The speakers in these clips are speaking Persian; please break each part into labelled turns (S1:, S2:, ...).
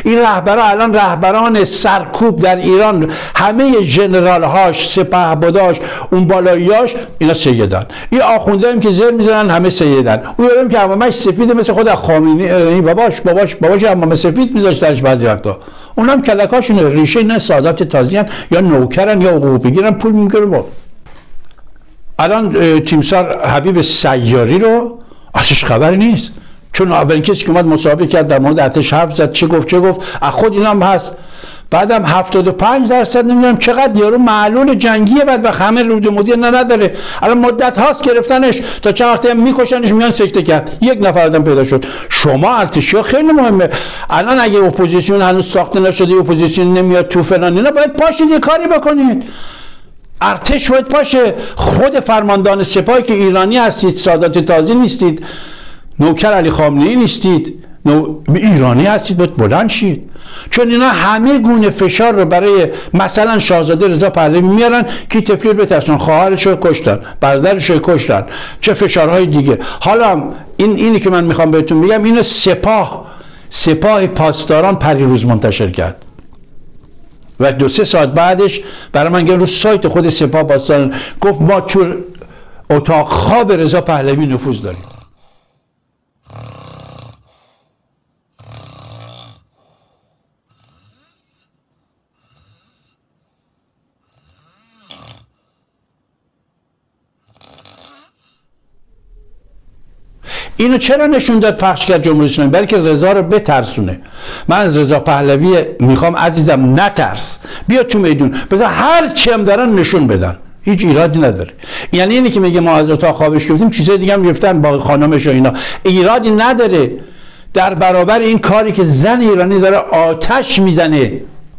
S1: این رهبران الان رهبران سرکوب در ایران، همه ژنرال هاش، سپهبداش، اون بالاییاش اینا سیدن. این آخونده هم که زر میزنن همه سیدن. اون یارو که عمامش سفیده مثل خود خامنه‌ای، باباش عمامه سفید میذاشت سرش بعضی وقتا. اونم کلکاشونه، ریشه نه سادات تازیان یا نوکرن یا حقوق بگیرن پول میگیرن. الان تیمسار حبیب سیاری رو ازش خبری نیست، چون اولین کسی که اومد مسابقه کرد در مورد ارتش حرف زد، چه گفت از خود اینا هم هست. بعدم 75% نمیدونم چقدر یارو معلول جنگیه، بعد به همه رود مدیر نداره. الان مدت هاست گرفتنش، تا چند وقتی هم میکشنش میان سکته کرد. یک نفر آدم پیدا شد. شما ارتشیا خیلی مهمه. الان اگه اپوزیسیون هنوز ساخته نشده، اپوزیسیون نمیاد تو فلان اینا، باید پاشید یه کاری بکنید. ارتش باید پاشه. خود فرماندهان سپاهی که ایرانی هستید، سادات تازی نیستید، نوکر علی خامنه‌ای نیستید، ایرانی هستید، باید بلند شید. چون اینا همه گونه فشار رو برای مثلا شاهزاده رضا پهلوی میارن که تفلیل بترسن، خواهرش رو کشتن، برادرش رو کشتن، چه فشارهای دیگه. حالا اینی که من میخوام بهتون بگم، اینو سپاه پاسداران پریروز منتشر کرد و 2-3 ساعت بعدش برای من رو سایت خود سپاه پاسداران گفت ما تو اتاق خواب رضا پهلوی نفوذ داریم. اینو چرا نشون داد پخش کرد جمهوری اسلامی؟ برای که رضا رو بترسونه. من از رضا پهلوی میخوام عزیزم نترس، بیا تو میدون، بذار هر چی هم دارن نشون بدن، هیچ ایرادی نداره. یعنی اینی که میگه ما از اتاق خوابش گفتیم، چیزای دیگه هم گفتن با خانمش و اینا، ایرادی نداره در برابر این کاری که زن ایرانی داره آتش میزنه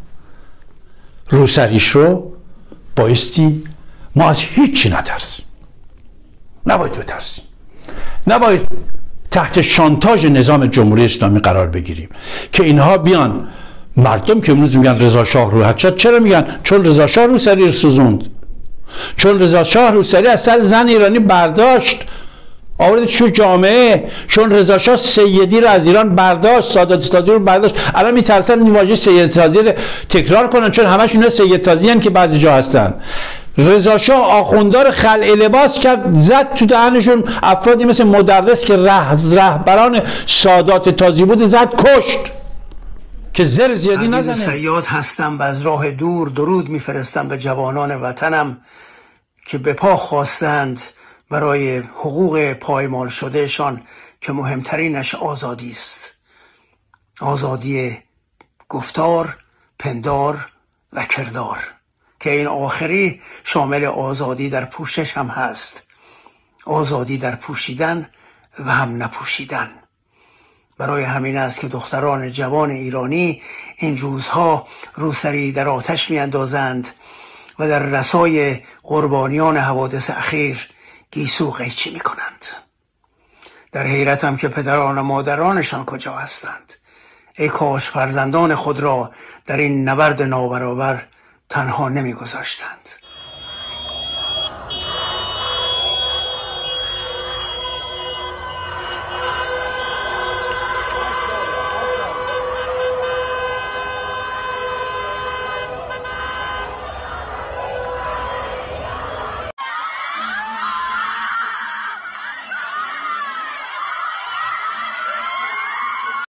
S1: روسریش رو. بایستی ما از هیچی نترسیم، نباید بترسیم، نباید تحت شانتاژ نظام جمهوری اسلامی قرار بگیریم که اینها بیان. مردم که امروز میگن رضا شاه روحت شد، چرا میگن؟ چون رضا شاه روسری رو سوزوند، چون رضا شاه روسری از سر زن ایرانی برداشت آورد شو جامعه، چون رضا شاه سیدی رو از ایران برداشت، سادات تازی رو برداشت. الان میترسن این واژه سید تازی رو تکرار کنن، چون همش اینا سید تازی هستن که بعضی جا هستن. رضا شاه آخوندار خلع لباس کرد، زد تو دهنشون افرادی مثل مدرس که رهبران سادات تازی بود، زد کشت که زر زیادی نزنه.
S2: صیاد هستم و از راه دور درود میفرستم به جوانان وطنم که به پا خواستند برای حقوق پایمال شدهشان که مهمترینش آزادی است. آزادی گفتار، پندار و کردار، که این آخری شامل آزادی در پوشش هم هست، آزادی در پوشیدن و هم نپوشیدن. برای همین است که دختران جوان ایرانی این روزها روسری در آتش میاندازند و در رسای قربانیان حوادث اخیر گیسو قیچی میکنند. در حیرتم که پدران و مادرانشان کجا هستند. ای کاش فرزندان خود را در این نبرد نابرابر تنها نمیگذاشتند.